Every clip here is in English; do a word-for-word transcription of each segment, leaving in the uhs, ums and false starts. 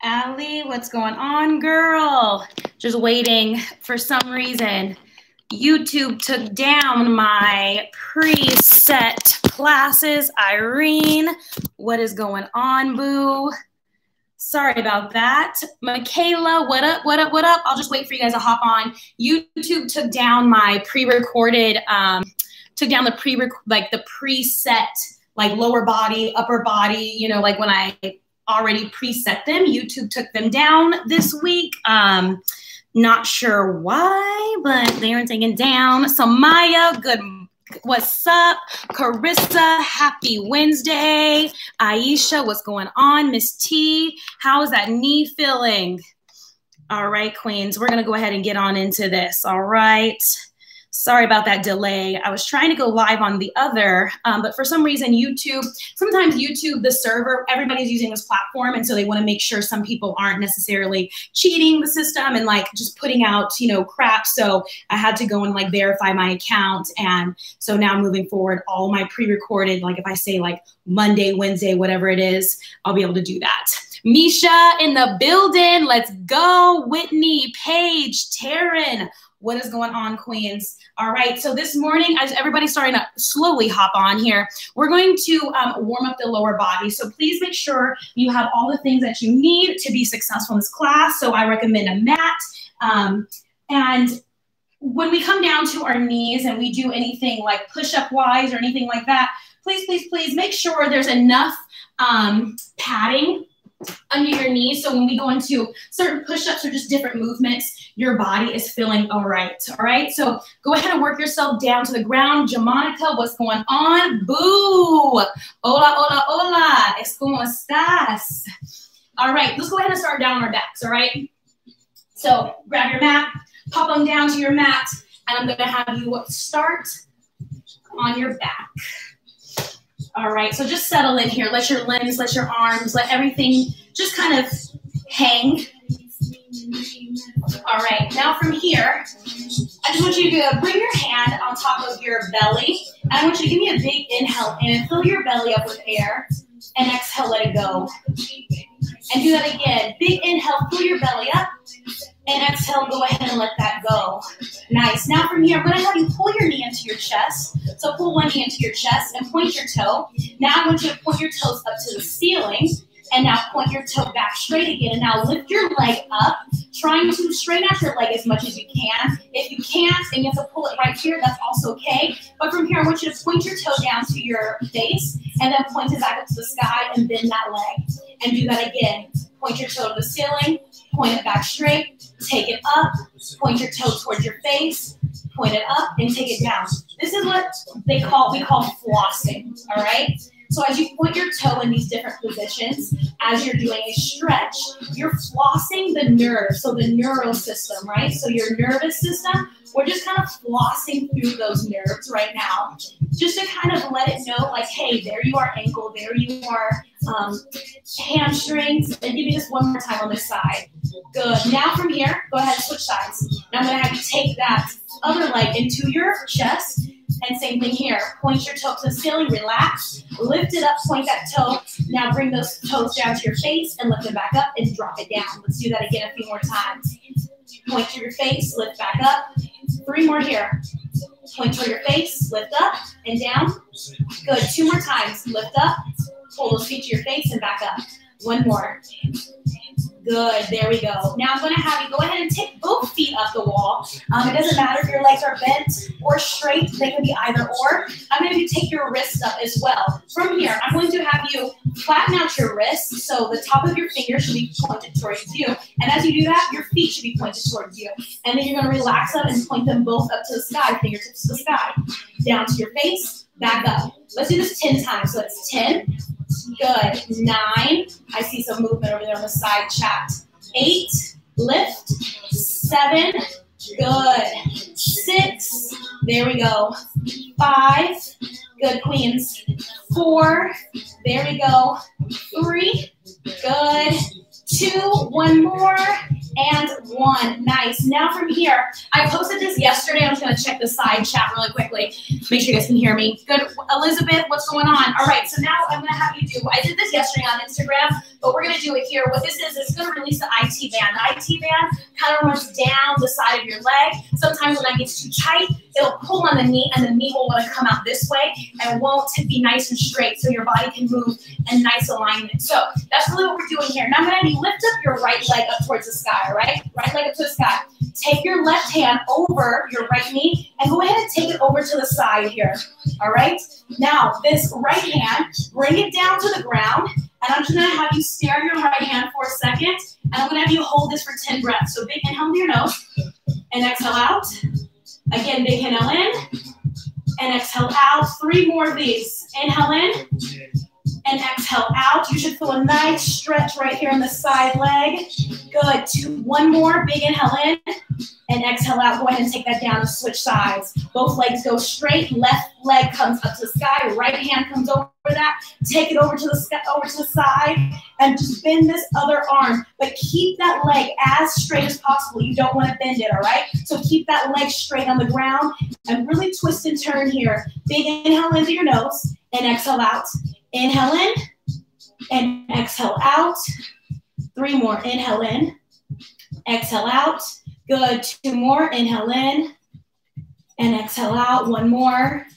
Allie, what's going on, girl? Just waiting for some reason. YouTube took down my preset classes. Irene, what is going on, boo? Sorry about that. Michaela, what up, what up, what up? I'll just wait for you guys to hop on. YouTube took down my pre-recorded, um, took down the pre like the preset, like lower body, upper body, you know, like when I already preset them. YouTube took them down this week. Um, not sure why, but they were taken down. So Maya, good. What's up? Carissa, happy Wednesday. Aisha, what's going on? Miss T, how is that knee feeling? All right, queens, we're going to go ahead and get on into this. All right. Sorry about that delay. I was trying to go live on the other, um, but for some reason, YouTube, sometimes YouTube, the server, everybody's using this platform. And so they want to make sure some people aren't necessarily cheating the system and like just putting out, you know, crap. So I had to go and like verify my account. And so now moving forward, all my pre-recorded, like if I say like Monday, Wednesday, whatever it is, I'll be able to do that. Misha in the building. Let's go. Whitney, Paige, Taryn. What is going on, queens? All right, so this morning, as everybody's starting to slowly hop on here, we're going to um, warm up the lower body. So please make sure you have all the things that you need to be successful in this class. So I recommend a mat. Um, and when we come down to our knees and we do anything like push-up wise or anything like that, please, please, please make sure there's enough um, padding under your knees. So when we go into certain push-ups or just different movements, your body is feeling all right. All right. So go ahead and work yourself down to the ground. Jamanica, what's going on? Boo. Hola, hola, hola. Es como estás? All right. Let's go ahead and start down on our backs. All right. So grab your mat, pop them down to your mat, and I'm going to have you start on your back. All right, so just settle in here. Let your limbs, let your arms, let everything just kind of hang. All right, now from here, I just want you to bring your hand on top of your belly. And I want you to give me a big inhale in, fill your belly up with air, and exhale, let it go. And do that again. Big inhale, fill your belly up, and exhale, go ahead and let that go. Nice. Now from here, I'm going to have you pull your knee into your chest. So pull one knee into your chest and point your toe. Now I want you to point your toes up to the ceiling. And now point your toe back straight again. And now lift your leg up, trying to straighten out your leg as much as you can. If you can't and you have to pull it right here, that's also okay. But from here, I want you to point your toe down to your face and then point it back up to the sky and bend that leg. And do that again. Point your toe to the ceiling, point it back straight, take it up, point your toe towards your face, point it up, and take it down. This is what they call, we call flossing, all right? So as you point your toe in these different positions, as you're doing a stretch, you're flossing the nerve, so the neural system, right? So your nervous system, we're just kind of flossing through those nerves right now, just to kind of let it know, like, hey, there you are, ankle, there you are, um, hamstrings, and give me just one more time on this side. Good. Now from here, go ahead and switch sides. Now I'm going to have you take that other leg into your chest. And same thing here. Point your toe to the ceiling, relax, lift it up, point that toe. Now bring those toes down to your face and lift them back up and drop it down. Let's do that again a few more times. Point to your face, lift back up. Three more here. Point toward your face, lift up and down. Good. Two more times. Lift up, pull those feet to your face and back up. One more. Good, there we go. Now I'm going to have you go ahead and take both feet up the wall. Um, it doesn't matter if your legs are bent or straight. They can be either or. I'm going to have you take your wrists up as well. From here, I'm going to have you flatten out your wrists so the top of your fingers should be pointed towards you. And as you do that, your feet should be pointed towards you. And then you're going to relax them and point them both up to the sky, fingertips to the sky. Down to your face, back up. Let's do this ten times. So it's ten. Good. Nine. I see some movement over there on the side chat. Eight. Lift. Seven. Good. Six. There we go. Five. Good, queens. Four. There we go. Three. Good. Two. One more. and one. Nice. Now from here, I posted this yesterday. I'm just going to check the side chat really quickly. Make sure you guys can hear me. Good. Elizabeth, what's going on? All right, so now I'm going to have you do, I did this yesterday on Instagram, but we're going to do it here. What this is, is going to release the I T band. The I T band kind of runs down the side of your leg. Sometimes when that gets too tight, it'll pull on the knee, and the knee will want to come out this way and won't be nice and straight so your body can move in nice alignment. So that's really what we're doing here. Now I'm going to have you lift up your right leg up towards the sky, all right? Right leg up to the sky. Take your left hand over your right knee and go ahead and take it over to the side here, all right? Now, this right hand, bring it down to the ground, and I'm just going to have you stare at your right hand for a second, and I'm going to have you hold this for ten breaths. So big inhale to your nose, and exhale out. Again, big inhale in, and exhale out. Three more of these. Inhale in, and exhale out. You should feel a nice stretch right here in the side leg. Good. Two, one more. Big inhale in, and exhale out. Go ahead and take that down and switch sides. Both legs go straight. Left leg comes up to the sky. Right hand comes over that. Take it over to the sky, over to the side, and just bend this other arm. But keep that leg as straight as possible. You don't want to bend it, all right? So keep that leg straight on the ground and really twist and turn here. Big inhale into your nose and exhale out. Inhale in and exhale out. Three more. Inhale in, exhale out. Good. Two more. Inhale in and exhale out. One more.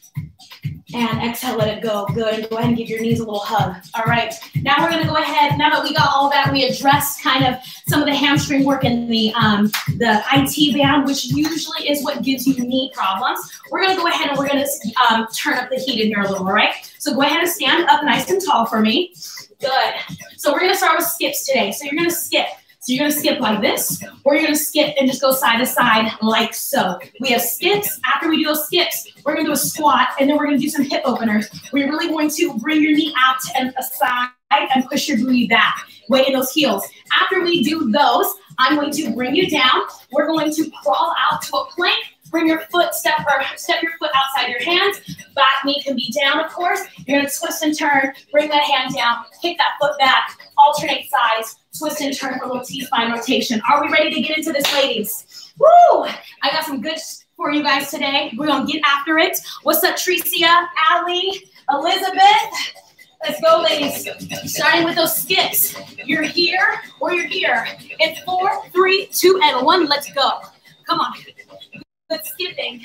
And exhale, let it go. Good. And go ahead and give your knees a little hug. All right. Now we're going to go ahead. Now that we got all that, we addressed kind of some of the hamstring work and the um, the I T band, which usually is what gives you knee problems. We're going to go ahead and we're going to um, turn up the heat in here a little, all right? So go ahead and stand up nice and tall for me. Good. So we're going to start with skips today. So you're going to skip. So you're going to skip like this, or you're going to skip and just go side to side like so. We have skips. After we do those skips, we're going to do a squat, and then we're going to do some hip openers. We're really going to bring your knee out and aside and push your booty back. Weight in those heels. After we do those, I'm going to bring you down. We're going to crawl out to a plank. Bring your foot, step or step your foot outside your hands. Back knee can be down, of course. You're going to twist and turn. Bring that hand down. Kick that foot back. Alternate sides. Twist and turn for a little T-spine rotation. Are we ready to get into this, ladies? Woo! I got some good for you guys today. We're going to get after it. What's up, Tricia, Allie, Elizabeth? Let's go, ladies. Starting with those skips. You're here or you're here. In four, three, two, and one. Let's go. Come on. Good skipping.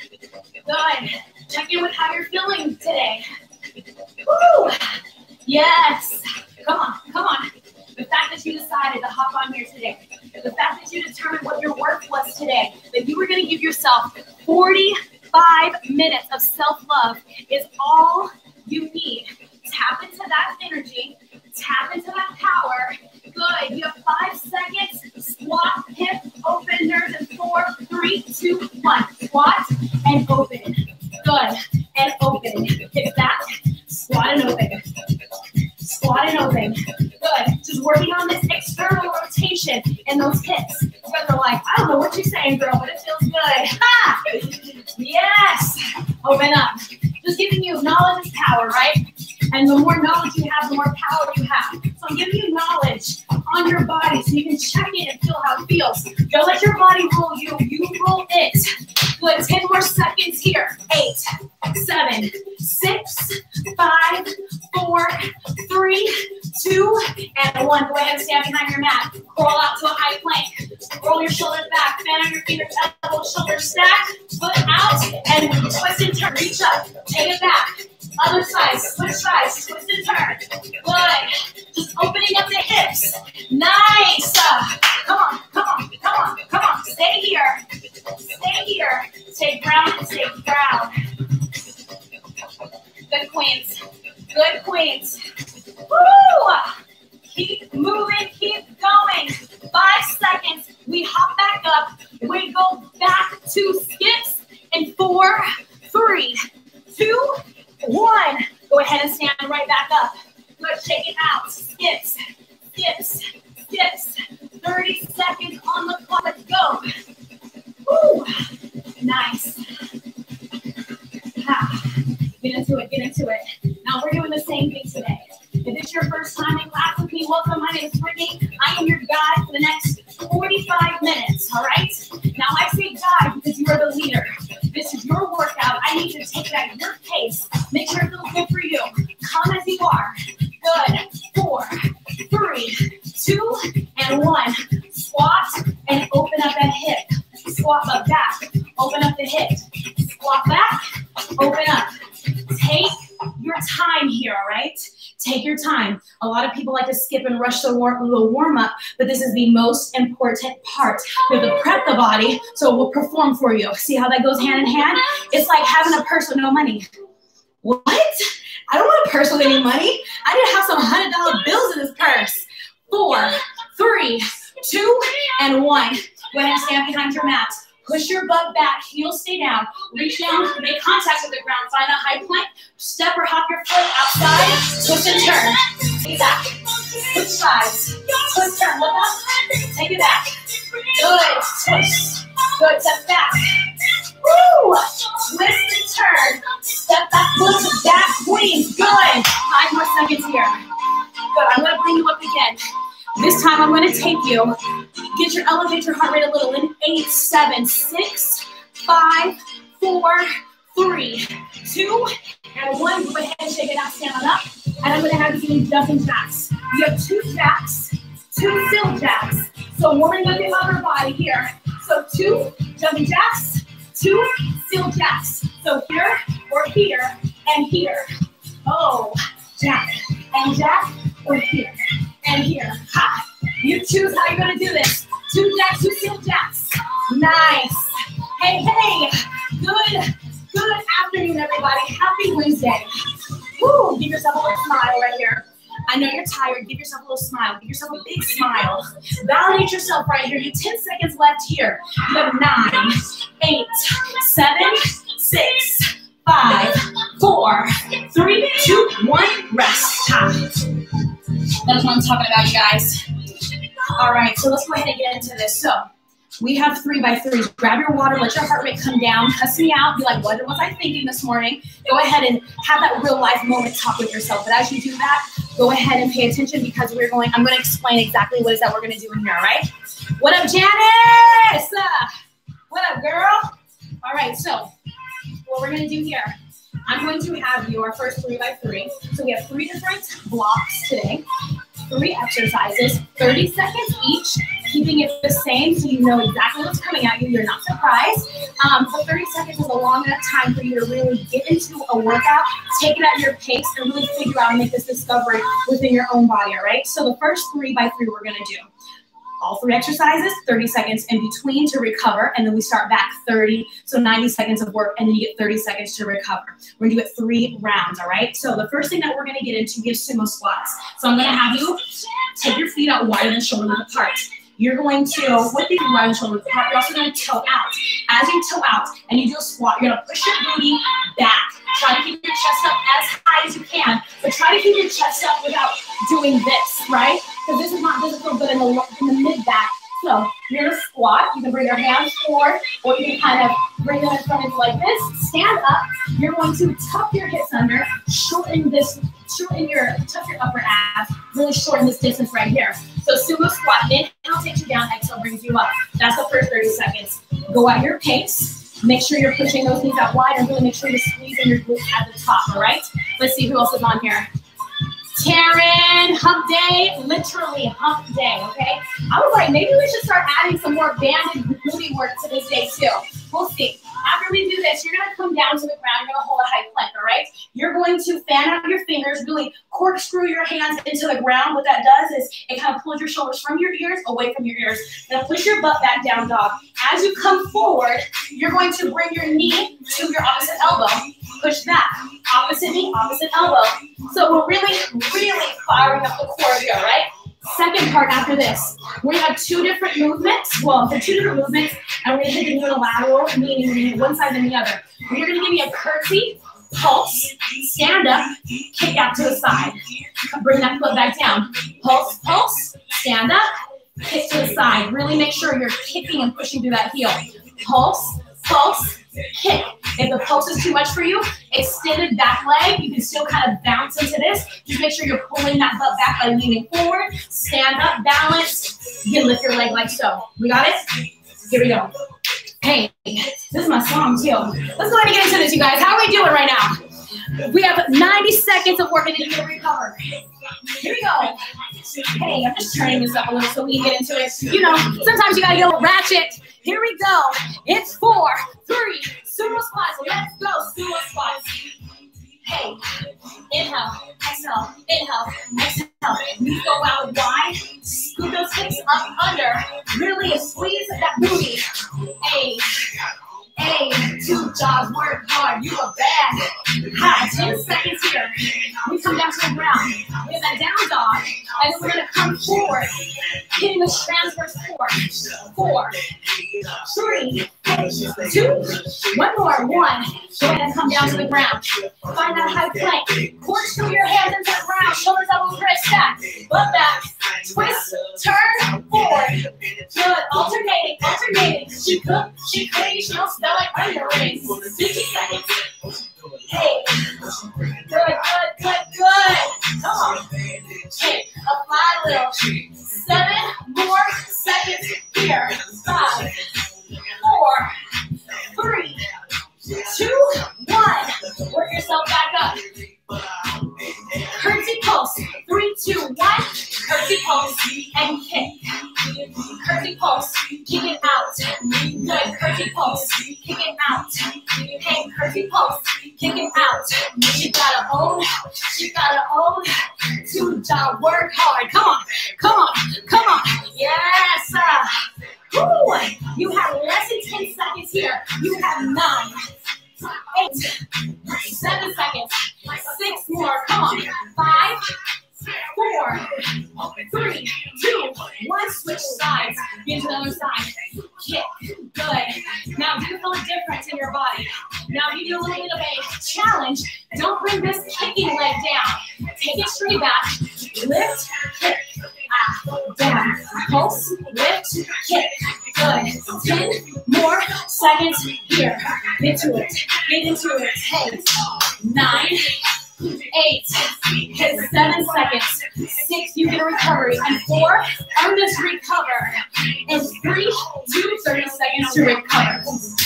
Good. Check in with how you're feeling today. Woo! Yes. Come on. Come on. The fact that you decided to hop on here today, the fact that you determined what your work was today, that you were going to give yourself forty-five minutes of self-love is all you need. Tap into that energy. Tap into that power. Good. You have five seconds. Squat, hip, openers, and four, three, two, one. Squat and open. Good. And open. Hip back. Squat and open. Squat and open. Good. Just working on this external rotation in those hips. You guys are like, I don't know what you're saying, girl, but it feels good. Ha! Yes. Open up. Just giving you knowledge is power, right? And the more knowledge you have, the more power you have. So I'm giving you knowledge on your body so you can check in and feel how it feels. Don't let your body rule you. You rule it. Good. ten more seconds here. Eight, seven, six, five, four, three, two, and one. Go ahead and stand behind your mat. Crawl out to a high plank. Roll your shoulders back. Fan on your fingers. Elbows, shoulders stack. Foot out and twist and turn. Reach up. Take it back. Other side, switch sides, twist and turn. Good. Just opening up the hips. Nice. Uh, come on, come on, come on, come on. Stay here. Stay here. Stay grounded, stay proud. Good queens. Good queens. Woo! Keep moving, keep going. Five seconds. We hop back up. We go back to skips in four, three, two, one. Go ahead and stand right back up. Let's shake it out. Skips, skips, skips. thirty seconds on the clock. Let's go. Woo. Nice. Ah. Get into it, get into it. Now we're doing the same thing today. If it's your first time in class with me, welcome. My name is Brittany. I am your guide for the next forty-five minutes, all right? Now I say guide because you are the leader. This is your workout. I need you to take it at your pace. Make sure it feels good for you. Come as you are. Good. Four, three, two, and one. Squat and open up that hip. Squat up back. Open up the hip. Squat back. Open up. Take your time here, all right? Take your time. A lot of people like to skip and rush the warm-up, but this is the most important part. You have to prep the body so it will perform for you. See how that goes hand in hand? It's like having a purse with no money. What? I don't want a purse with any money. I need to have some one hundred dollar bills in this purse. Four, three, two, and one. Go ahead and stand behind your mat. Push your butt back, heels stay down. Reach down, make contact with the ground. Find a high plank. Step or hop your foot outside. Twist and turn. Take it back. Switch sides. Twist, turn. Look up. Take it back. Good. Twist. Good. Step back. Woo! Twist and turn. Step back. Look back. Please. Good. Five more seconds here. Good. I'm going to bring you up again. This time I'm going to take you. Get your elevate your heart rate a little in eight, seven, six, five, four, three, two, and one. Go ahead and shake it out, stand on up. And I'm going to have you doing jumping jacks. You have two jacks, two still jacks. So warming up your upper body here. So two jumping jacks, two still jacks. So here or here and here. Oh, jack and jack or here and here. Ha. You choose how you're going to do this. Two jacks, two still jacks. Nice. Hey, hey. Good, good afternoon, everybody. Happy Wednesday. Woo, give yourself a little smile right here. I know you're tired. Give yourself a little smile. Give yourself a big smile. Validate yourself right here. You have ten seconds left here. You have nine, eight, seven, six, five, four, three, two, one. Rest time. That's what I'm talking about, you guys. All right, so let's go ahead and get into this. So we have three by threes. Grab your water, let your heart rate come down, cuss me out, be like, what was I thinking this morning? Go ahead and have that real life moment, talk with yourself. But as you do that, go ahead and pay attention because we're going, I'm going to explain exactly what it is that we're going to do in here, all right? What up, Janice? Uh, what up, girl? All right, so what we're going to do here, I'm going to have you, our first three by three. So we have three different blocks today. Three exercises, thirty seconds each, keeping it the same so you know exactly what's coming at you. You're not surprised. Um, but thirty seconds is a long enough time for you to really get into a workout, take it at your pace, and really figure out and make this discovery within your own body, all right? So the first three by three we're going to do. All three exercises, thirty seconds in between to recover, and then we start back thirty, so ninety seconds of work, and then you get thirty seconds to recover. We're gonna do it three rounds, all right? So the first thing that we're gonna get into is sumo squats. So I'm gonna have you take your feet out wider than shoulder width apart. You're going to, with the wider than shoulder width apart, you're also gonna toe out. As you toe out and you do a squat, you're gonna push your booty back. Try to keep your chest up as high as you can, but try to keep your chest up without doing this, right? Because this is not, doesn't feel good in the, in the mid back. So you're gonna squat. You can bring your hands forward, or you can kind of bring them in front of you like this. Stand up. You're going to tuck your hips under, shorten this, shorten your, tuck your upper abs, really shorten this distance right here. So sumo squat. Inhale takes you down, exhale brings you up. That's the first thirty seconds. Go at your pace. Make sure you're pushing those knees out wide and really make sure you're squeezing your glutes at the top, all right? Let's see who else is on here. Taryn, hump day, literally hump day, okay? I was like, maybe we should start adding some more banded booty work to this day too. We'll see. After we do this, you're gonna come down to the ground, you're gonna hold a high plank, all right? You're going to fan out your fingers, really corkscrew your hands into the ground. What that does is it kind of pulls your shoulders from your ears, away from your ears. Now push your butt back down, dog. As you come forward, you're going to bring your knee to your opposite elbow. Push back, opposite knee, opposite elbow. So we're really, really firing up the core here, right? Second part after this, we're gonna have two different movements. Well, the two different movements, and we're gonna hit the unilateral, meaning one side and the other. We're gonna give you a curtsy, pulse, stand up, kick out to the side. Bring that foot back down. Pulse, pulse, stand up, kick to the side. Really make sure you're kicking and pushing through that heel. Pulse, pulse, kick. If the pulse is too much for you, extended back leg. You can still kind of bounce into this. Just make sure you're pulling that butt back by leaning forward. Stand up, balance. You can lift your leg like so. We got it? Here we go. Hey, this is my song too. Let's go ahead and get into this, you guys. How are we doing right now? We have ninety seconds of working and you can recover. Here we go. Hey, I'm just turning this up a little so we can get into it. You know, sometimes you gotta get a little ratchet. Here we go. It's four, three, sumo squats. Let's go, sumo squats. Hey, inhale, exhale, inhale, exhale. We go out wide. Scoot those hips up under. Really squeeze that booty. Hey. Hey, two jobs, work hard, you are bad. Hi, ten seconds here. We come down to the ground. We have that down dog, and then we're gonna come forward, hitting the transverse core. Four, three, two, one more, one. Go ahead and come down to the ground. Find that high plank. Corkscrew your hands into the ground. Shoulders, elbows, wrist, stack. Butt back. Twist, turn, forward. Good. Alternating, alternating. She cook, she clean, she don't smell like onion rings. fifty seconds. Hey. Good, good, good, good. Come on. Hey, apply a little. Seven more seconds here. Five, four, three, two, one. Work yourself back up. Curtsy pulse. Three, two, one. Curtsy pulse and kick. Curtsy pulse. Kick it out. Good. Curtsy pulse. Kick it out. Hey, curtsy pulse. Kick it out. You gotta own. You gotta own. Two job. Work hard. Come on. Come on. Come on. Yes. Uh, woo. You have less than ten seconds here. You have nine. Eight, seven seconds, six more, come on, five, four, three, two, one, switch sides, get to the other side, kick, good. Now do feel a difference in your body. Now you do a little bit of a challenge. Don't bring this kicking leg down. Take it straight back, lift, kick, ah, down, pulse, lift, kick, good. ten more seconds here. Get to it, get into it. Hey, nine, eight, seven seconds, six, you get a recovery, and four, earn this recover, and three, two, thirty seconds to recover.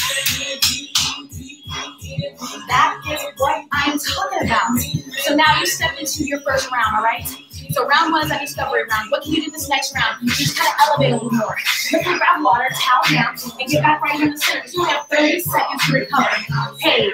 That is what I'm talking about. So now you step into your first round, all right? So round one is that discovery round. What can you do this next round? You just kind of elevate a little more. Quickly grab water, towel down, and get back right in the center. So you have thirty seconds to recover. Hey,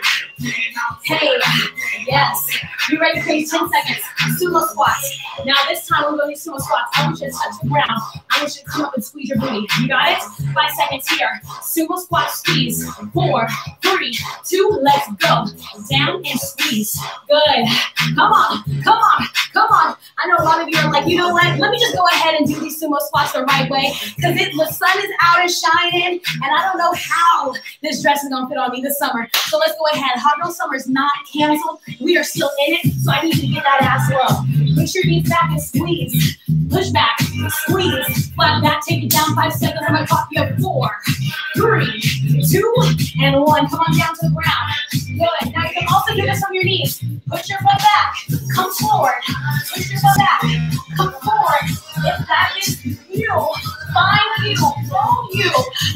hey, yes. You ready to take ten seconds? Sumo squats. Now this time we're going to do sumo squats. I want you to touch the ground. I want you to come up and squeeze your booty. You got it? Five seconds here. Sumo squat squeeze. Four, three, two, let's go. Down and squeeze. Good. Come on, come on, come on. I know a lot of you are like, you know what? Let me just go ahead and do these sumo squats the right way because the sun is out and shining, and I don't know how this dress is going to fit on me this summer. So let's go ahead. Hot Girl Summer is not canceled. We are still in it, so I need you to get that ass low. Push your knees back and squeeze. Push back, squeeze. Flat back, take it down five seconds. I'm going to clock you up. Four, three, two, and one. Come on down to the ground. Good. Now you can also do this on your knees. Push your butt back. Come forward. Push your butt back. Come forward. If that is you, fine with you. Roll you.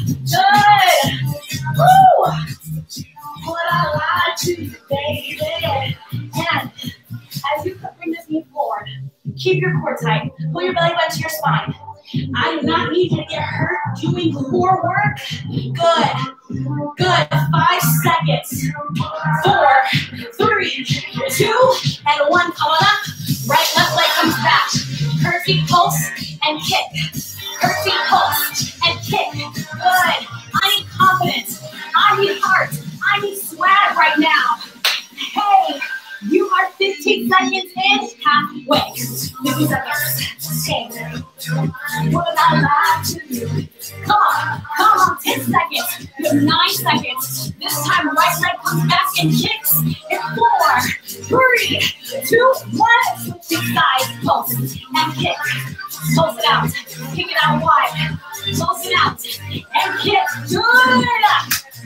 Good. Woo. What I lied to you, baby. And as you bring this knee forward, keep your core tight. Pull your belly button to your spine. I do not need you to get hurt doing core work. Good. Good. Five seconds. Four, three, two, and one. Come on up. Right, left leg comes back. Curtsy, pulse, and kick. Curtsy, pulse, and kick. Good. I need confidence. I need heart. I need swag right now. Hey, you are fifteen seconds in, halfway. fifty seconds. Okay. What I lied to you? Come on, come on, ten seconds. You have nine seconds. This time, right leg comes back and kicks. In four, three, two, one. Switch sides, pulse, and kick. Pulse it out. Kick it out wide. Pulse it out. And kick. Good.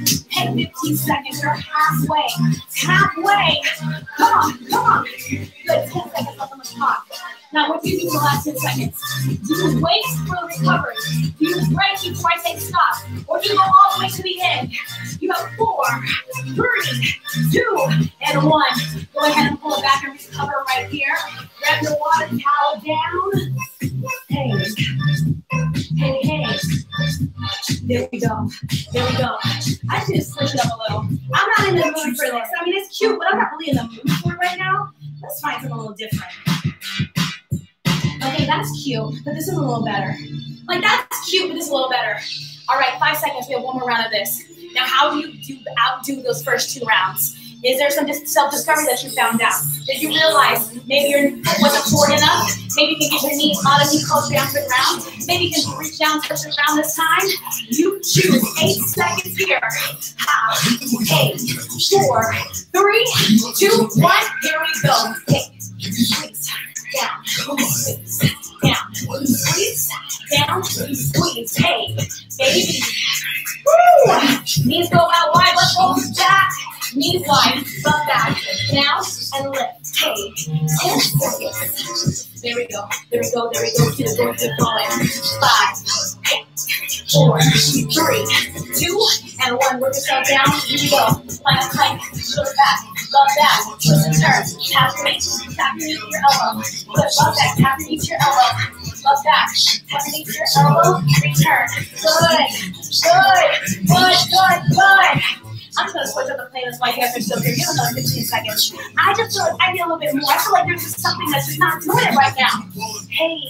Hey, fifteen seconds. You're halfway. Halfway. Come on, come on. Good. ten seconds left on the clock. Now, what do you do in the last ten seconds? Do you wait for the recovery? Do you break before I say stop? Or do you go all the way to the end? You have four, three, two, and one. Go ahead and pull it back and recover right here. Grab your water towel down. Hey. Hey, hey. There we go. There we go. I should just switch it up a little. I'm not in the mood for this. I mean, it's cute, but I'm not really in the mood for it right now. Let's find something a little different. Okay, that's cute, but this is a little better. Like, that's cute, but this is a little better. All right, five seconds. We have one more round of this. Now, how do you do outdo those first two rounds? Is there some self-discovery that you found out? Did you realize maybe your foot wasn't forward enough? Maybe you can get your knee out of knee close down to the ground. Maybe you can reach down, touch the ground this time. You choose eight seconds here. Half, eight, four, three, two, one. Here we go. Eight, squeeze, down, squeeze, down, squeeze, down, squeeze. Hey, baby. Woo! Knees go out wide, let's go back. Knees wide, butt back, down and lift. Hey, ten seconds. There we go, there we go, there we go. Keep it going, keep going. Five, four, three, two, and one. Work yourself down. Here we go. Plank, plank, shoulder back, butt back, twist and turn. Tap your knee, tap your knee to your elbow. Put butt back, tap your knee to your elbow. Butt back, tap your knee to your elbow. Return. Good, good, good, good, good. I'm just going to switch up the playlist while you guys are still here. Give them another fifteen seconds. I just feel like I need a little bit more. I feel like there's just something that's just not doing it right now. Hey.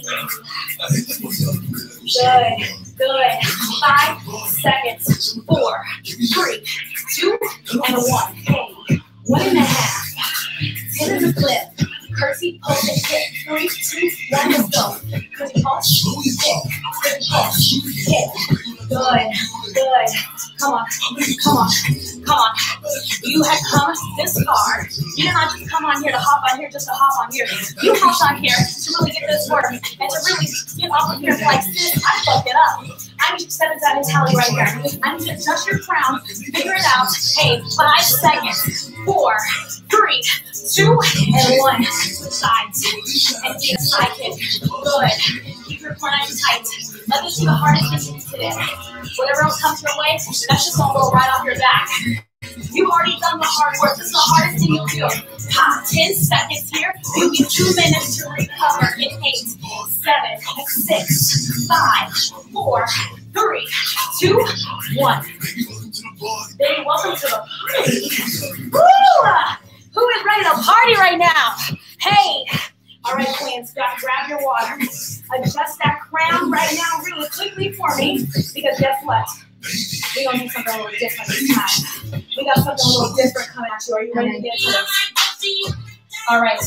Good. Good. Five seconds. Four, three, two, and one. Hey. One and a half. Ten is a clip. Curtsy, pulse, and hit. Three, two, one, let's go. Curtsy, pulse, hit. Curtsy, pulse, hit. Good. Good. Come on. Come on. Come on. You had come this far. You did not just come on here to hop on here just to hop on here. You hopped on here to really get this work and to really get off of here like this. I fucked it up. I need you to step inside and tally right here. I need you to adjust your crown, figure it out. Hey, five seconds. Four, three, two, and one. Switch sides. And get a side kick. Good. Keep your core nice and tight. Let this be the hardest distance today. Whatever else comes your way, that's just gonna go right off your back. You've already done the hard work. This is the hardest thing you'll do. Ha, ten seconds here. You get two minutes to recover in eight, seven, six, five, four, three, two, one. Baby, welcome to the party. Woo! Who is ready to party right now? Hey. All right, queens, grab your water. Adjust that crown right now really quickly for me, because guess what? We're going to do something a little different this time. We got something a little different coming at you. Are you ready to get to this? All right.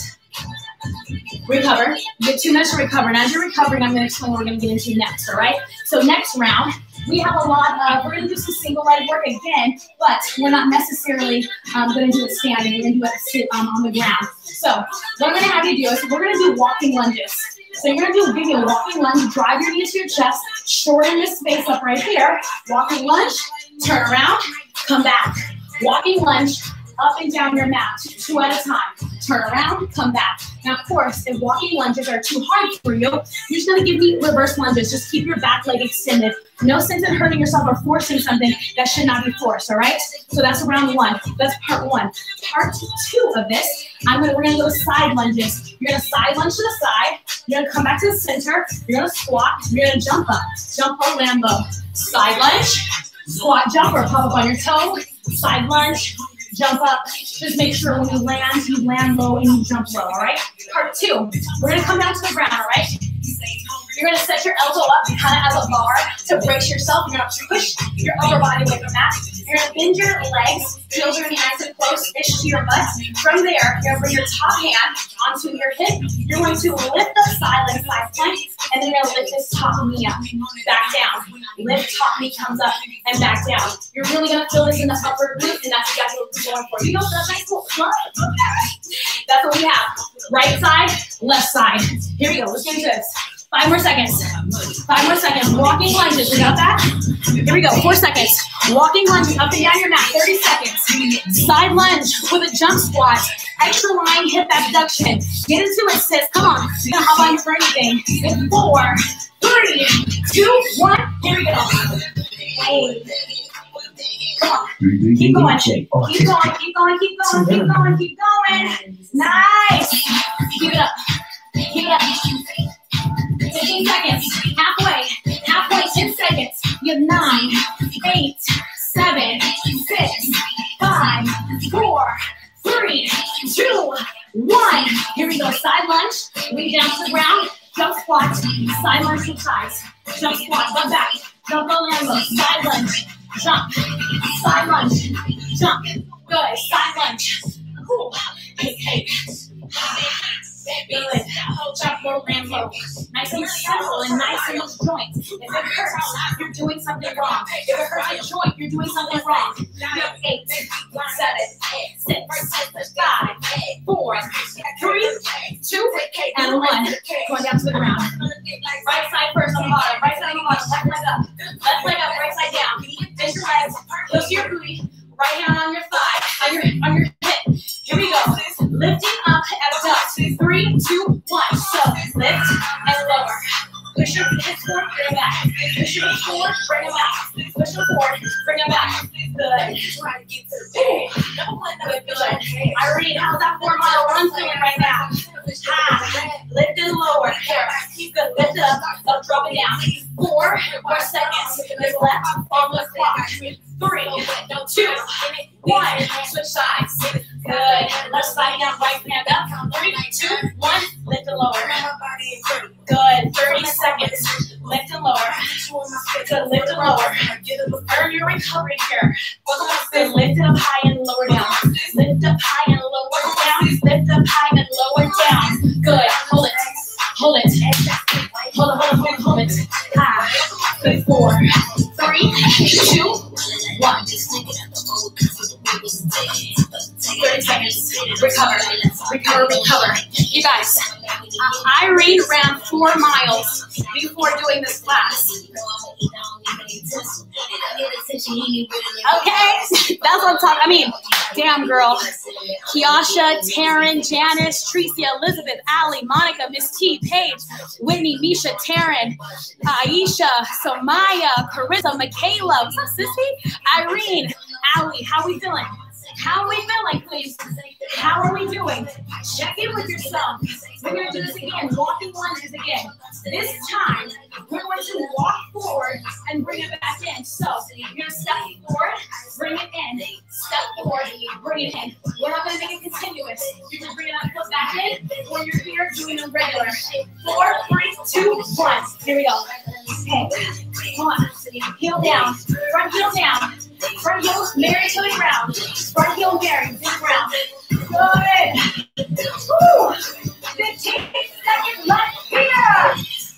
Recover. You get two minutes to recover. And as you're recovering, I'm going to explain what we're going to get into next, all right? So next round, we have a lot of, we're going to do some single leg work again, but we're not necessarily um, going to do it standing. We're going to do it sit um, on the ground. So what I'm going to have you do is we're going to do walking lunges. So you're going to do give me a walking lunge, drive your knee to your chest, shorten this space up right here. Walking lunge, turn around, come back. Walking lunge, up and down your mat, two at a time. Turn around, come back. Now, of course, if walking lunges are too hard for you, you're just going to give me reverse lunges. Just keep your back leg extended. No sense in hurting yourself or forcing something that should not be forced, all right? So that's round one. That's part one. Part two of this, I'm gonna, we're going to go side lunges. You're going to side lunge to the side. You're going to come back to the center. You're going to squat. You're going to jump up. Jump up, Lambo. Side lunge, squat, jump, or pop up on your toe. Side lunge, jump up. Just make sure when you land, you land low and you jump low, all right? Part two, we're going to come down to the ground, all right? You're going to set your elbow up kind of as a bar to brace yourself. You're going to push your upper body away from that. You're going to bend your legs, heels are going to be nice and close-ish to your butt. From there, you're going to bring your top hand onto your hip. You're going to lift the side leg side plank, and then you're going to lift this top knee up, back down. Lift, top knee comes up, and back down. You're really going to feel this in the upper glute, and that's exactly what we're going for. You know, that nice little club. That's what we have. Right side, left side. Here we go. Let's get into this. Five more seconds. Five more seconds. Walking lunges. We got that? Here we go. Four seconds. Walking lunges up and down your mat. thirty seconds. Side lunge with a jump squat. Extra line hip abduction. Get into it, sis. Come on. You're gonna hop on for anything. In four, three, two, one. Here we go. Hey. Come on. Keep going. Keep going. Keep going. Keep going. Keep going. Keep going. Nice. Keep it up. Keep it up. fifteen seconds. Halfway. Halfway. ten seconds. You have nine, eight, seven, six, five, four, three, two, one. Here we go. Side lunge. Way down to the ground. Jump squat. Side lunge with thighs. Jump squat. Butt back. Jump low elbow. Side lunge. Jump. Side lunge. Jump. Good. Side lunge. Cool. Hey, hey. Good. Jump low, land low. Nice and simple and nice in those joints. If it hurts, you're doing something wrong. If it hurts a joint, you're doing something wrong. You have eight, seven, six, five, four, three, two, and one. Going down to the ground. Right side first on the bottom. Right side on the bottom. Left leg up. Left leg up. Right side down. Fish your legs. Close to your booty. Right hand on your thigh. On your on your hip. Here we go. Lifting up, abduct. Three, two, one. So lift and lower. Push your hips forward, bring it back. Push your hips forward, bring it back. Push them forward, bring it back. Good. Good, good. Irene, how's that four mile run feeling right now? Ah, lift and lower. There. Good. Lift it up, up, drop it down. Four more seconds. Lift left, on the clock. Three, two, one. Switch sides. Good. Left side down, right hand up. Three, two, one. Lift and lower. Good. thirty seconds. Lift and lower. Good. Lift and lower. Earn your recovery here. Good. Lift up high and lower down. Lift up high and lower down. Lift up high and lower down. Good. Hold it. Hold it. Hold it. Hold it. Hold it. Hold it. Ah. Good. Four, three, two, one. thirty seconds. Recover. Recover. Recover. You guys, uh, Irene ran four miles before doing this class. Okay, that's what I'm talking. I mean, damn girl. Kiasha, Taryn, Janice, Tricia, Elizabeth, Allie, Monica, Miss T, Paige, Whitney, Misha, Taryn, Aisha, Somaya, Carissa, Michaela, Sissy, Irene, Allie. How we feeling? How are we feeling, please? How are we doing? Check in with yourself. We're going to do this again, walking lunges again. This time, we're going to walk forward and bring it back in. So, you're going to step forward, bring it in. Step forward, bring it in. We're not going to make it continuous. You're going to bring it up, put back in, or you're here doing a regular. Four, three, two, one. Here we go. Okay, come on. Heel down, front heel down. Front heel, Mary to the ground. Front heel, Mary to the ground. Good. Woo. fifteen seconds left here.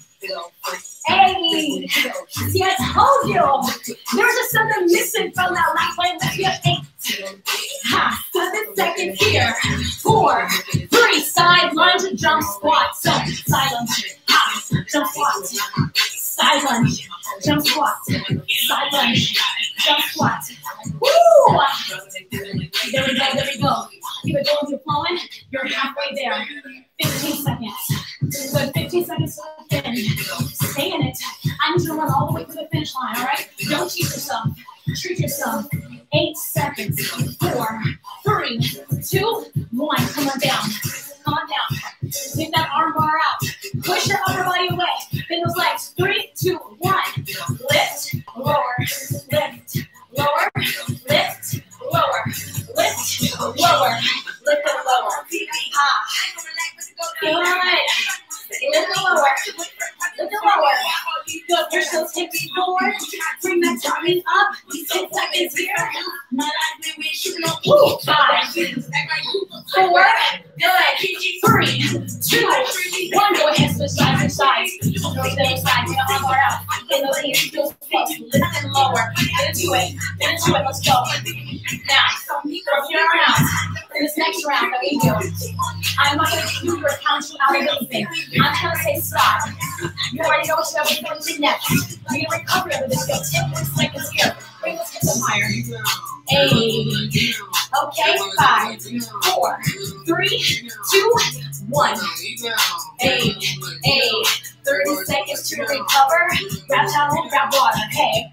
Hey. See, I told you. There was just something missing from that last one. Let's be at eight. Ha. Seven seconds here. Four, three, side lunge, jump squat. So, side lunge. Ha. Jump squat. Side lunge. Jump squat. Side lunge. Jump squat. Woo! There we go, there we go. Keep it going, keep flowing. You're halfway there. fifteen seconds. Good, fifteen seconds left in. Stay in it. I need you to run all the way to the finish line, all right? Don't cheat yourself. Treat yourself. Eight seconds. Four, three, two, one. Come on down. Come on down. Take that arm bar out. Push your upper body away. Bend those legs. Three, two, one. Lift, lower, lift, lower, lift, lower, lift, lower, lift and lower. Ah. Good. Lift and lower. Lift and lower. Good. You're still taking forward. Bring that tummy up. Ten seconds here. Woo. Five. Four. Good. Three. Two. One. Go ahead. Switch sides to sides. Go to the other side. Get the arm bar out. Get those knees. Feel space. Lift and lower. Get into it. Get into it. Let's go. Now, from here on out, in this next round that we do, I'm not going to do your count you out of anything. I'm going to say stop. You already know what you have to do next. You're going to recover over this. You have ten more seconds here. Bring those hips up higher. Eight. Okay, five, four, three, two, one. Eight, eight. thirty seconds to recover. Grab towel, grab water. Hey.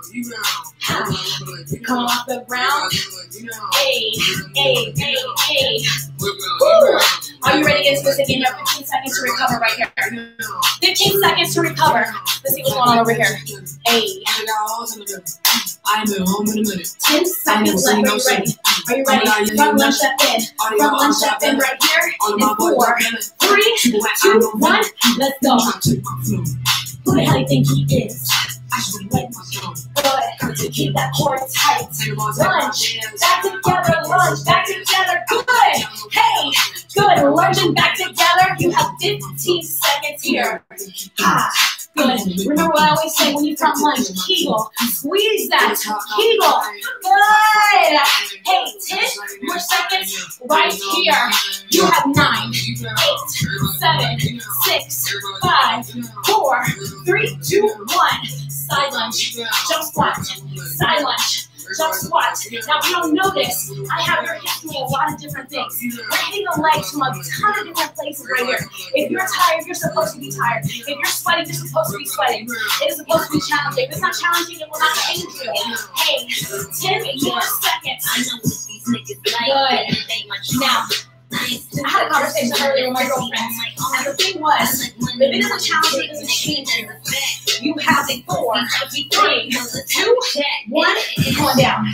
Come off the ground. Eight, eight, eight, eight. Woo. Are you ready to get this again? You have fifteen seconds to recover right here. fifteen seconds to recover. Let's see what's going on over here. Eight. I'm at home in a minute. Ten seconds left. Are you ready? Are you ready? Front lunge step in. Front lunge step in right here. In four, three, two, one. Let's go. Who the hell do you think he is? Good. Keep that core tight. Lunge. Back together. Lunge. Back together. Good. Hey. Good. Lunging back together. You have fifteen seconds here. Ah. Good. Remember what I always say when you front lunge, Kegel. Squeeze that. Kegel. Good. Hey, ten more seconds right here. You have nine, eight, seven, six, five, four, three, two, one. Side lunge. Jump squat. Side lunge. Jump squat. Now, if you don't know this, I have your hips doing a lot of different things. We're hitting the legs from a ton of different places right here. If you're tired, you're supposed to be tired. If you're sweating, you're supposed to be sweating. It is supposed to be challenging. If it's not challenging, it will not change you. Hey, ten more seconds. Good. Now, I had a conversation earlier with my girlfriend, and the thing was, if it isn't challenging, it doesn't change you. You have four, three, two, one, going down.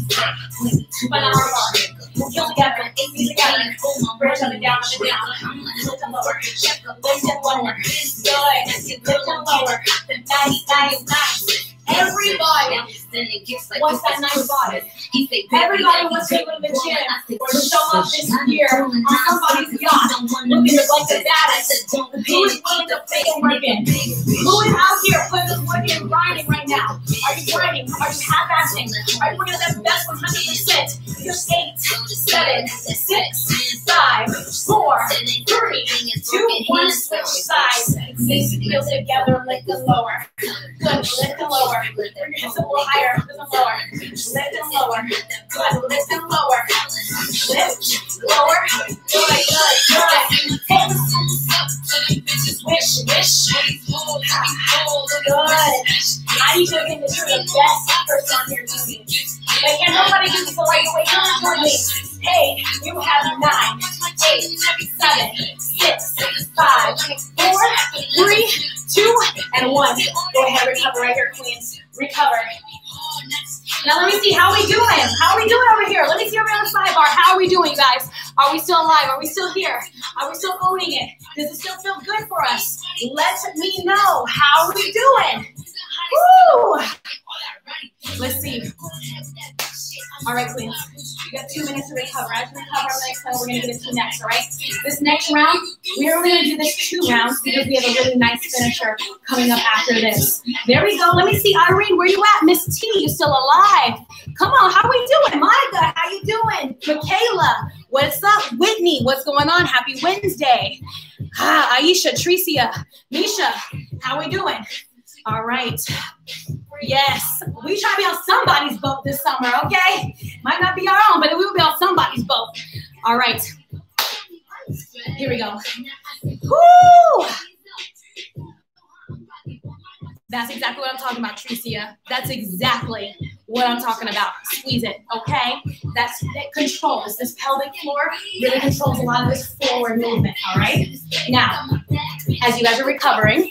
Find out our bar. Heel together, feet together. Bridge up and down, up and down. Lift and lower. Lift and lower. Good. Lift and lower. Nice, nice, nice. Everybody wants that nice body. Everybody wants to go to the gym or to show up this year on somebody's yacht, looking like the baddest. Who is willing to fake working? Who is out here putting this work in grinding right now? Are you grinding? Are you half-assing? Are you putting that best one hundred percent? You're eight, seven, six, five, four, three, two, one. Switch sides. These heels together, lift and lower. Good. Lift and lower. Lift your hips a little higher. Lift and lower. Lift and lower. Good. Lift and lower. Lift. Lower. Good. Good. Good. Hips. Swish. Swish. Good. I need you to get you're the best person on here to me. Like, and nobody gives us the right way. Come on, me. Hey, you have nine, eight, seven, six, five, four, three, two, and one. Go ahead, recover right here, queens. Recover. Now let me see how we doing. How are we doing over here? Let me see over on the sidebar. How are we doing, guys? Are we still alive? Are we still here? Are we still owning it? Does it still feel good for us? Let me know. How are we doing? Woo! Let's see. All right, queens. You got two minutes to recover. As we recover, the next one we're going to get into next, all right? This next round, we're only going to do this two rounds because we have a really nice finisher coming up after this. There we go. Let me see, Irene, where you at? Miss T, you still alive? Come on, how are we doing? Monica, how you doing? Michaela, what's up? Whitney, what's going on? Happy Wednesday. Ah, Aisha, Tricia, Misha, how we doing? All right. Yes. We try to be on somebody's boat this summer, okay? Might not be our own, but we will be on somebody's boat. All right. Here we go. Woo! That's exactly what I'm talking about, Tricia. That's exactly what I'm talking about. Squeeze it, okay? That's that controls. This pelvic floor really controls a lot of this forward movement, all right? Now, as you guys are recovering,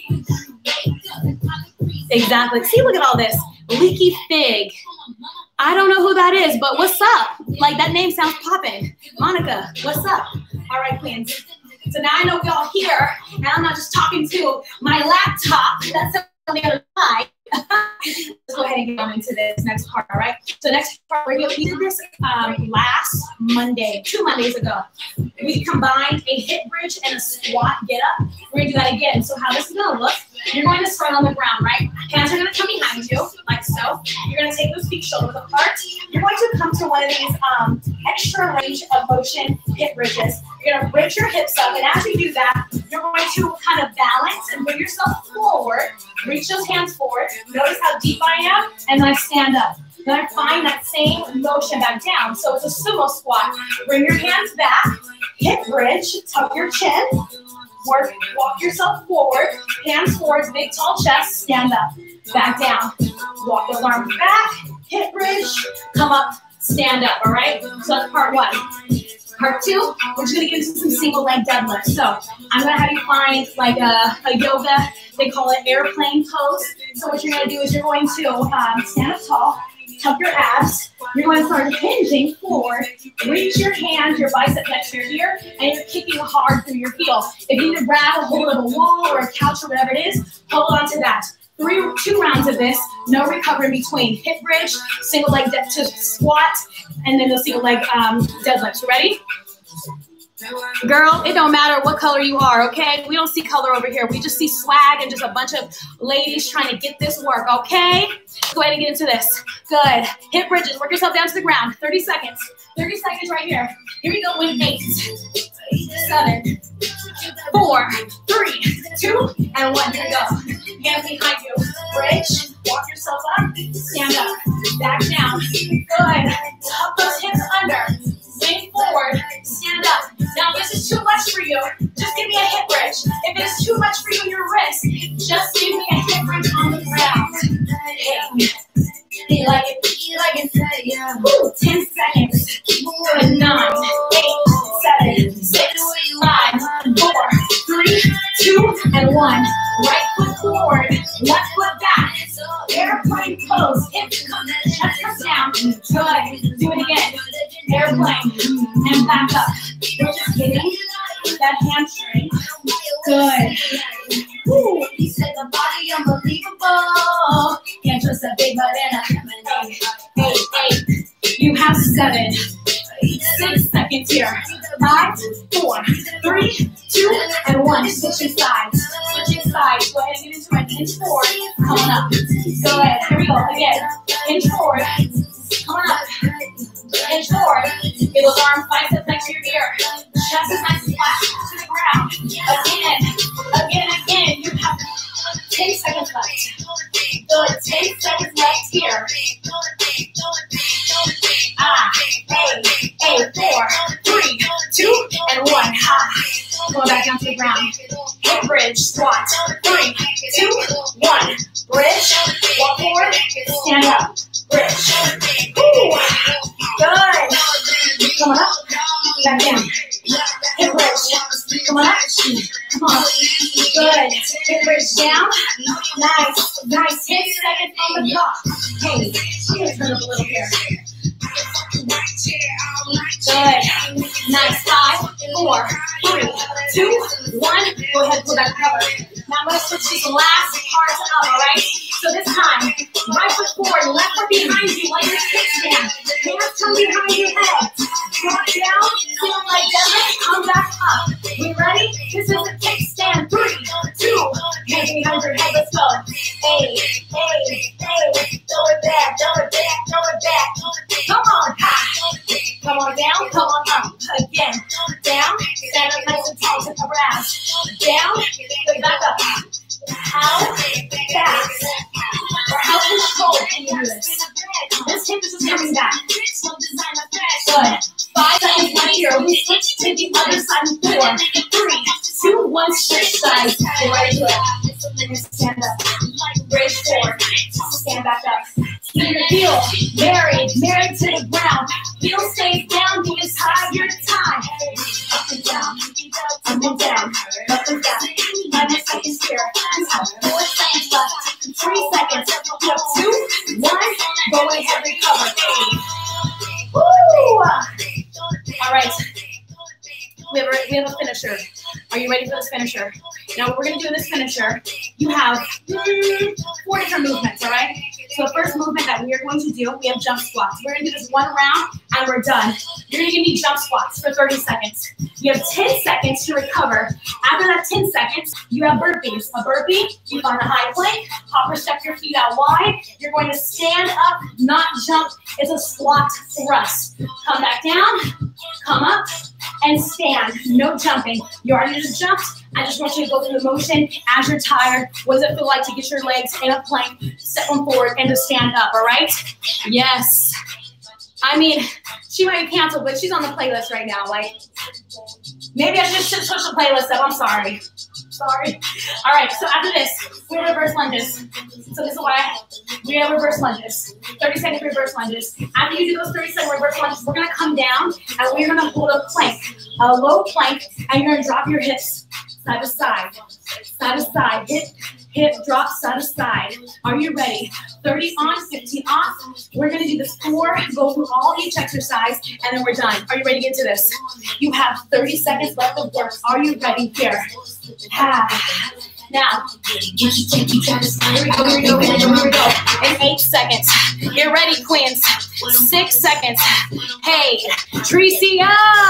exactly. See, look at all this. Leaky Fig. I don't know who that is, but what's up? Like, that name sounds poppin'. Monica, what's up? All right, queens. So now I know y'all here, and I'm not just talking to my laptop. That's on the other side. Let's go ahead and get on into this next part, all right? So next part, we're going to do this um, last Monday, two Mondays ago. We combined a hip bridge and a squat get up. We're going to do that again. So how this is going to look You're going to start on the ground, right? Hands are going to come behind you, like so. You're going to take those feet shoulder width apart. You're going to come to one of these um, extra range of motion hip bridges. You're going to bridge your hips up, and as you do that, you're going to kind of balance and bring yourself forward. Reach those hands forward. Notice how deep I am, and then I stand up. Then I find that same motion back down. So it's a sumo squat. Bring your hands back, hip bridge, tuck your chin, work, walk yourself forward, hands forward, big tall chest, stand up, back down. Walk those arms back, hip bridge, come up, stand up, all right? So that's part one. Part two, we're just gonna get into some single leg deadlifts. So I'm gonna have you find like a, a yoga, they call it airplane pose. So what you're gonna do is you're going to um, stand up tall, tuck your abs, you're going to start hinging forward, reach your hand, your bicep next to your ear, and you're kicking hard through your heel. If you need to grab a hold of a wall or a couch or whatever it is, hold on to that. Three, two rounds of this, no recovery in between. Hip bridge, single leg de- to squat, and then the single leg um, deadlifts. You ready? Girl, it don't matter what color you are, okay? We don't see color over here. We just see swag and just a bunch of ladies trying to get this work, okay? Go ahead and get into this. Good. Hip bridges. Work yourself down to the ground. thirty seconds. thirty seconds right here. Here we go in eight, seven, four, three, two, and one. Here we go. Hands behind you. Bridge. Walk yourself up. Stand up. Back down. Good. Tuck those hips under. Lean forward, stand up. Now, if this is too much for you, just give me a hip bridge. If it is too much for you in your wrist, just give me a hip bridge on the ground. Hey, you like it? You like it? Woo, ten seconds. Good. Nine, eight, seven, six, five, four, three, two, and one. Right foot forward, left foot back. Airplane pose. Hips come, chest comes down. Good. Do it again. Airplane. And back up. We're just hitting that hamstring. Good. Woo. He said the body unbelievable. Can't trust a big butt and a eight, eight, eight. You have seven. Six seconds here. Five, four, three, two, and one. Switching sides. Switching sides. Go ahead and get into it. Inch forward. Come on up. Go ahead. Here we go. Again. Inch forward. Come on up. Inch forward. Get those arms, biceps next to your ear. Chest is nice and flat to the ground. Again. Again, again. You have ten seconds left. Good. ten seconds left here. Ah, eight, eight, four, three, two, and one. Ha. Go back down to the ground. Hip bridge, squat. Three, two, one. Bridge. Walk forward. Stand up. Bridge. Woo. Good. Come on up. Back down. Hip bridge. Come on up. Come on. Good. Hip bridge down. Nice. Nice. ten seconds on the clock. Hey, I'm going to turn up a little here. Good. Nice. Five, four, three, two, one. Go ahead and pull that cover. Now I'm going to switch these last parts up, all right? So this time, right foot forward, left foot behind you, like your kickstand. Hands come behind your head. Drop down, feel like deadlift, come back up. We ready? This is a kickstand. Three, two, hands behind your head. Let's go. Hey, hey, hey. Throw it back, throw it back, throw it back. Come on. Come on down, come on up. Again. Down, stand up nice and tall to cover ass. Down, go back up. How fast or how controlled can you do this? This hip is just coming back. Good. Five seconds right here. We switch to the other side in four, three, two, one. Switch sides. Get ready to it. Stand up. Bridge forward. Stand back up. Keep your heel married, married to the ground. Heel stays down the entire time. Up and down, up and down, up and down. Five seconds here. You have four seconds left. Three seconds. You have two, one. Go ahead, recover. Woo! All right. We have, a, we have a finisher. Are you ready for this finisher? Now, what we're going to do in this finisher, you have mm, four different movements, all right? So the first movement that we are going to do, we have jump squats. We're going to do this one round, and we're done. You're going to give me jump squats for thirty seconds. You have ten seconds to recover. After that ten seconds, you have burpees. A burpee, you find a high plank, hop or step your feet out wide. You're going to stand up, not jump. It's a squat thrust. Come back down, come up, and stand. No jumping. You already just jumped. I just want you to go through the motion as you're tired. What does it feel like to get your legs in a plank, step them forward, and to stand up, all right? Yes. I mean, she might be canceled, but she's on the playlist right now. Like, maybe I should just switch the playlist up. I'm sorry. Sorry. All right, so after this, we have reverse lunges. So this is what I, we have reverse lunges. thirty second reverse lunges. After you do those thirty second reverse lunges, we're gonna come down and we're gonna hold a plank, a low plank, and you're gonna drop your hips side to side, side to side, hip, hip, drop, side to side. Are you ready? thirty on, fifteen off. We're gonna do this four, go through all each exercise, and then we're done. Are you ready to get into this? You have thirty seconds left of work. Are you ready? Here. Ah. Now, here we go, here we go, here we go, here we go. In eight seconds. Get ready, queens. Six seconds. Hey, Tricia,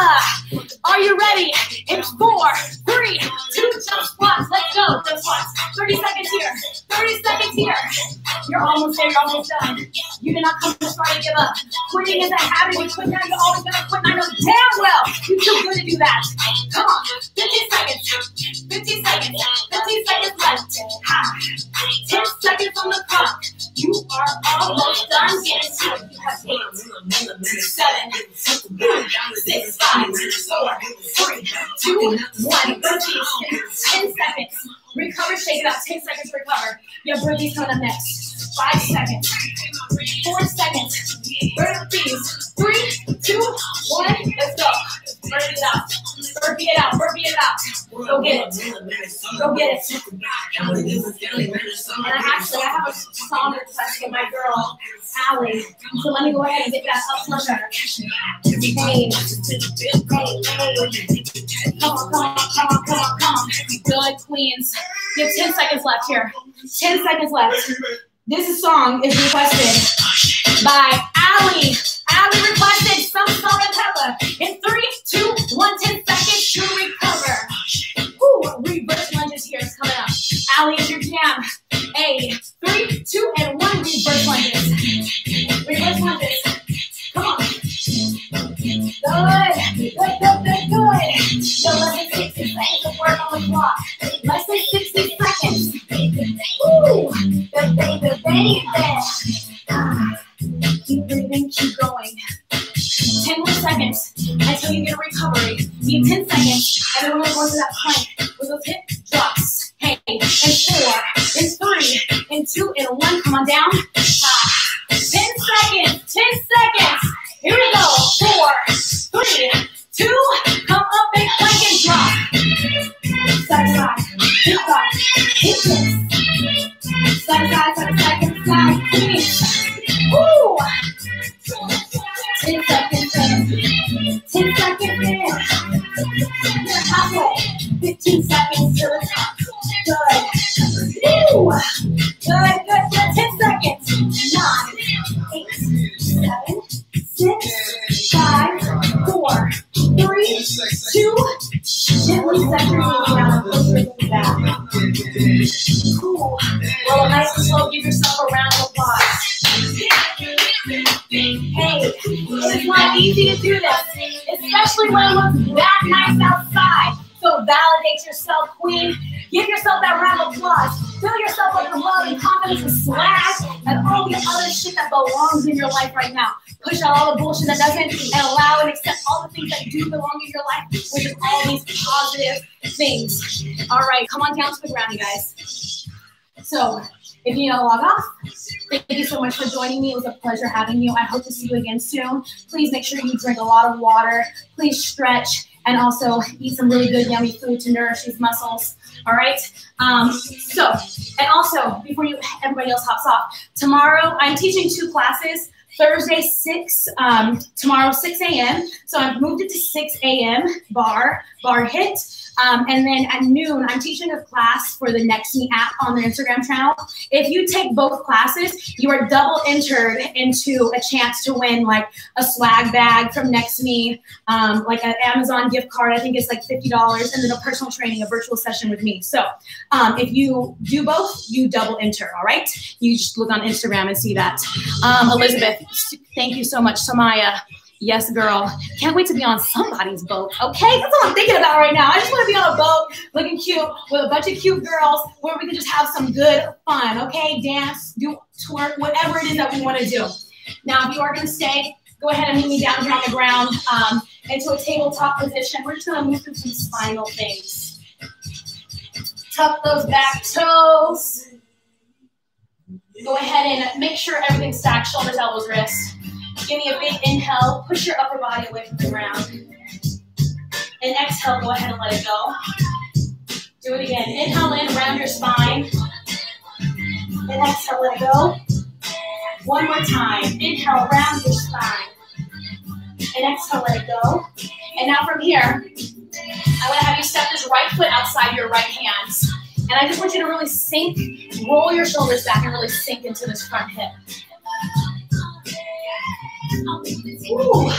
are you ready? In four, three, two, jump squats. Let's go. Jump squats. thirty seconds here. thirty seconds here. You're almost there. You're almost done. You did not come to try to give up. Quitting is a habit. You quit now. You're always going to quit. I know damn well you feel good to do that. Come on. fifteen seconds. fifteen seconds. fifteen seconds left. Ha. ten seconds on the clock. You are almost done. Get into it. You have eight, seven, six, five, four, three, two, one. Burpees. ten seconds. Recover, shake it out. ten seconds to recover. Your burpees coming up next. Five seconds. Four seconds. Burpees. Three, two, one. Let's go. Burpee it out. Burpee it out. Burpee it out. Go get it. Go get it. And I actually, I have a song request with my girl, Allie. So let me go ahead and get that up for her. Hey. Hey, hey. Come on, come on, come on, come on, come on. Good, queens. You have ten seconds left here. ten seconds left. This song is requested by Allie. Allie requested Some Salt and Pepper. In three, two, one, ten seconds to recover. Woo, reverse lunges here is coming up. Allie is your jam. A, three, two, and one, reverse lunges. Reverse lunges. Come on. Good. Good, good, good, good. So less than sixty seconds of work on the clock. Less than sixty seconds. Woo! The baby, baby. Ah. Keep breathing, keep going. ten more seconds until you get a recovery. You have ten seconds, and then we're going to go to that plank with those hip drops. Hey, and four, and three, and two, and one. Come on down. Ah. ten seconds, ten seconds. Here we go. Four, three, two, come up and plank and drop. Side to side, hip side, hip twist. Side to side, side to side, hip side, finish. Woo! ten seconds in. ten seconds in. You're halfway. fifteen seconds to the top. Good. Woo! Good, good, good. ten seconds. nine, eight, seven, six, five, four, three, two, gently set your knees down closer to the back. Cool. Roll nice and slow. Give yourself a round of applause. Hey, it's not easy to do this, especially when it looks that nice outside. So validate yourself, queen. Give yourself that round of applause. Fill yourself up with love and confidence and swag and all the other shit that belongs in your life right now. Push out all the bullshit that doesn't and allow and accept all the things that do belong in your life, which is all these positive things. All right, come on down to the ground, you guys. So if you need to log off, thank you so much for joining me. It was a pleasure having you. I hope to see you again soon. Please make sure you drink a lot of water. Please stretch and also eat some really good, yummy food to nourish these muscles. All right. Um, so, and also before you everybody else hops off, tomorrow I'm teaching two classes. Thursday, six, um, tomorrow, six A M So I've moved it to six A M bar, bar hit. Um, and then at noon, I'm teaching a class for the Next Me app on the Instagram channel. If you take both classes, you are double entered into a chance to win like a swag bag from Next Me, um, like an Amazon gift card. I think it's like fifty dollars, and then a personal training, a virtual session with me. So um, if you do both, you double enter, all right? You just look on Instagram and see that. Um, Elizabeth, thank you so much. Samaya. Yes, girl. Can't wait to be on somebody's boat, okay? That's what I'm thinking about right now. I just want to be on a boat looking cute with a bunch of cute girls where we can just have some good fun, okay? Dance, do twerk, whatever it is that we want to do. Now, if you are going to stay, go ahead and meet me down here on the ground um, into a tabletop position. We're just going to move through some spinal things. Tuck those back toes. Go ahead and make sure everything's stacked, shoulders, elbows, wrists. Give me a big inhale, push your upper body away from the ground. And exhale, go ahead and let it go. Do it again. Inhale in, round your spine. And exhale, let it go. One more time. Inhale, round your spine. And exhale, let it go. And now from here, I'm going to have you step this right foot outside your right hands. And I just want you to really sink, roll your shoulders back and really sink into this front hip. Ooh.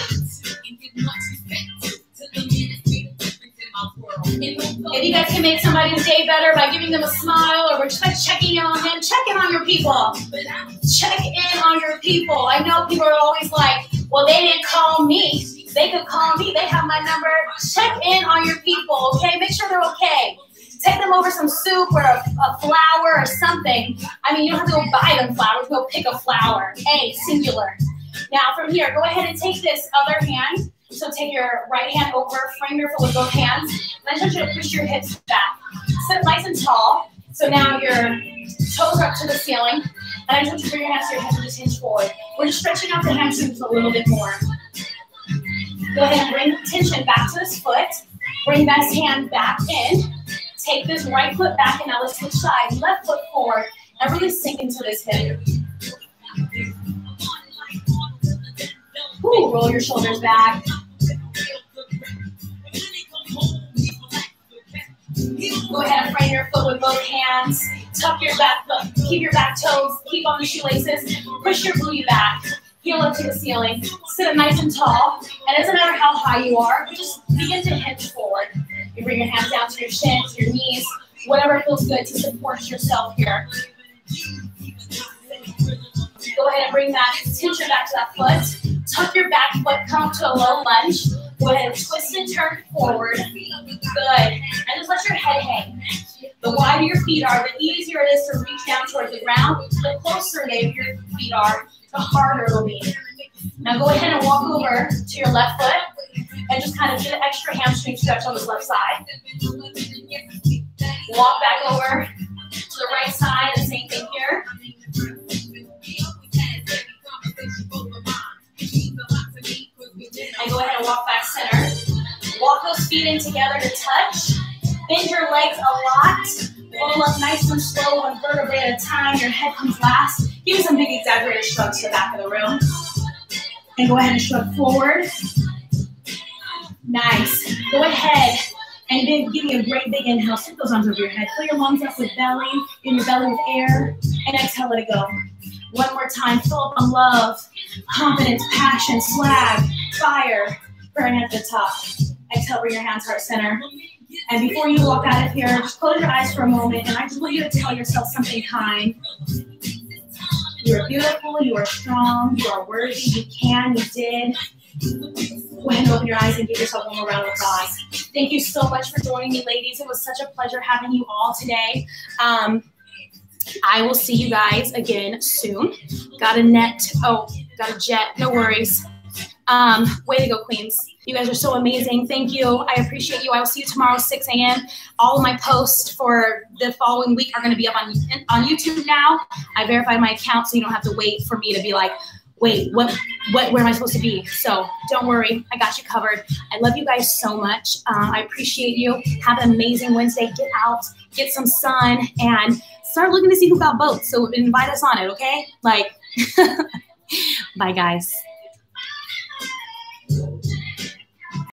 If you guys can make somebody's day better by giving them a smile or just by checking in on them, check in on your people. Check in on your people. I know people are always like, well, they didn't call me. They could call me. They have my number. Check in on your people, okay? Make sure they're okay. Take them over some soup or a, a flower or something. I mean, you don't have to go buy them flowers. Go pick a flower. A, singular. Now from here, go ahead and take this other hand. So take your right hand over, frame your foot with both hands. And I want you to push your hips back. Sit nice and tall. So now your toes are up to the ceiling. And I want you to bring your hands to your hips and just hinge forward. We're just stretching out the hamstrings a little bit more. Go ahead and bring tension back to this foot. Bring that hand back in. Take this right foot back, and now let's switch sides. Left foot forward, and really sink into this hip. Ooh, roll your shoulders back. Go ahead and frame your foot with both hands. Tuck your back foot. Keep your back toes. Keep on the shoelaces. Push your booty back. Heel up to the ceiling. Sit up nice and tall. And it doesn't matter how high you are, just begin to hinge forward. You bring your hands down to your shins, your knees, whatever feels good to support yourself here. Go ahead and bring that tension back to that foot. Tuck your back foot, come up to a low lunge. Go ahead and twist and turn forward. Good. And just let your head hang. The wider your feet are, the easier it is to reach down towards the ground. The closer they, your feet are, the harder it'll be. Now go ahead and walk over to your left foot and just kind of get an extra hamstring stretch on this left side. Walk back over to the right side, and same thing here. And go ahead and walk back center. Walk those feet in together to touch. Bend your legs a lot. Roll up nice and slow, one vertebrae at a time. Your head comes last. Give me some big exaggerated shrugs to the back of the room. And go ahead and shrug forward. Nice. Go ahead and then give me a great big inhale. Stick those arms over your head. Fill your lungs up with belly. Fill your belly with air. And exhale, let it go. One more time. Fill up on love, confidence, passion, swag, fire. Bring it at the top. Exhale, bring your hands heart center. And before you walk out of here, just close your eyes for a moment. And I just want you to tell yourself something kind. You are beautiful. You are strong. You are worthy. You can. You did. Go ahead and open your eyes and give yourself one more round of applause. Thank you so much for joining me, ladies. It was such a pleasure having you all today. Um, I will see you guys again soon. Got a net. Oh, got a jet. No worries. Um, way to go, queens. You guys are so amazing. Thank you. I appreciate you. I will see you tomorrow, six A M All of my posts for the following week are going to be up on, on YouTube now. I verified my account, so you don't have to wait for me to be like, wait, what, what, where am I supposed to be? So don't worry. I got you covered. I love you guys so much. Uh, I appreciate you. Have an amazing Wednesday. Get out, get some sun, and start looking to see who got boats. So invite us on it, okay? Like, Bye, guys.